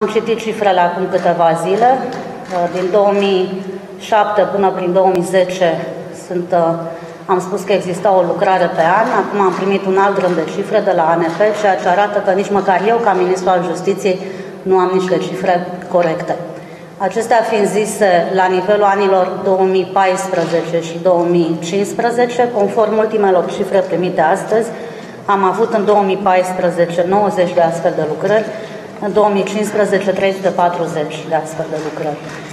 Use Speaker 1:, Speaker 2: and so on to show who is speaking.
Speaker 1: Am citit cifrele acum câteva zile. Din 2007 până prin 2010 am spus că exista o lucrare pe an. Acum am primit un alt rând de cifre de la ANP, ceea ce arată că nici măcar eu, ca ministru al Justiției, nu am niște cifre corecte. Acestea fiind zise, la nivelul anilor 2014 și 2015, conform ultimelor cifre primite astăzi, am avut în 2014 90 de astfel de lucrări, în 2015 340 de astfel de lucrări.